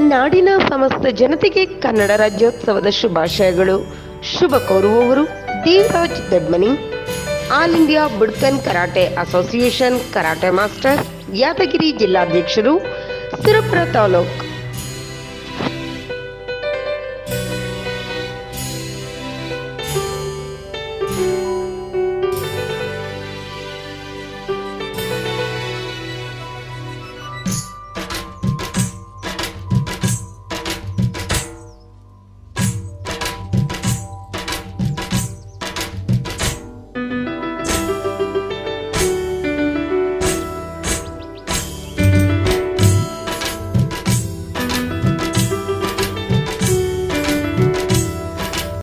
ನಾಡಿನ ಸಮಸ್ತ ಜನತೆಗೆ ಕನ್ನಡ ರಾಜ್ಯೋತ್ಸವದ ಶುಭಾಶಯಗಳು. ಶುಭ ಕೋರುವವರು Devaraj Dodmani, all India Budokan karate association karate master, Yadgir ಜಿಲ್ಲಾಧ್ಯಕ್ಷರು, ಸುರಪುರ ತಾಲೂಕು.